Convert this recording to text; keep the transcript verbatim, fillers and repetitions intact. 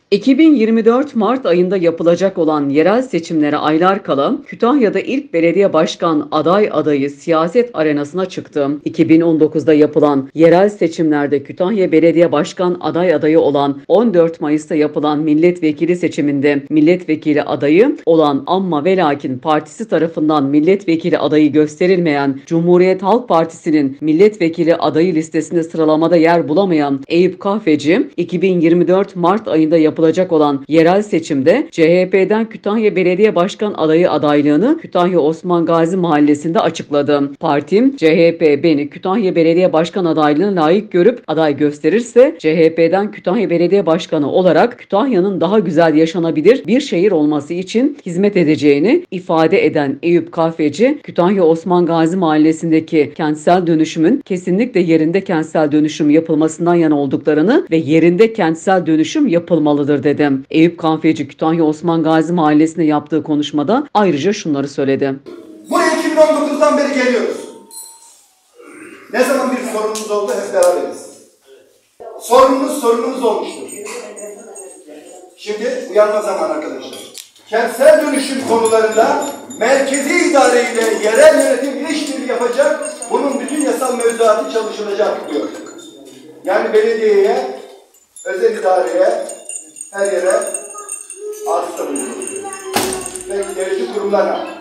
iki bin yirmi dört Mart ayında yapılacak olan yerel seçimlere aylar kala Kütahya'da ilk belediye başkan aday adayı siyaset arenasına çıktı. iki bin on dokuzda yapılan yerel seçimlerde Kütahya Belediye Başkan aday adayı olan on dört Mayıs'ta yapılan milletvekili seçiminde milletvekili adayı olan Amma ve Lakin Partisi tarafından milletvekili adayı gösterilmeyen Cumhuriyet Halk Partisi'nin milletvekili adayı listesinde sıralamada yer bulamayan Eyüp Kahveci iki bin yirmi dört Mart ayında yapılan yapılacak olan yerel seçimde C H P'den Kütahya Belediye Başkan adayı adaylığını Kütahya Osman Gazi Mahallesi'nde açıkladı. Partim C H P beni Kütahya Belediye Başkan adaylığına layık görüp aday gösterirse C H P'den Kütahya Belediye Başkanı olarak Kütahya'nın daha güzel yaşanabilir bir şehir olması için hizmet edeceğini ifade eden Eyüp Kahveci, Kütahya Osman Gazi Mahallesi'ndeki kentsel dönüşümün kesinlikle yerinde kentsel dönüşüm yapılmasından yana olduklarını ve yerinde kentsel dönüşüm yapılmalıdır dedim. Eyüp Kahveci Kütahya Osman Gazi Mahallesi'nde yaptığı konuşmada ayrıca şunları söyledi. Buraya iki bin on dokuzdan beri geliyoruz. Ne zaman bir sorunumuz oldu hep beraberiz. Sorunumuz sorunumuz olmuştur. Şimdi uyanma zamanı arkadaşlar. Kentsel dönüşüm konularında merkezi idare ile yerel yönetim işbirliği yapacak, bunun bütün yasal mevzuatı çalışılacak diyor. Yani belediyeye, özel idareye, her yere arz bulunuyor. Ve ilerici kurumlarına.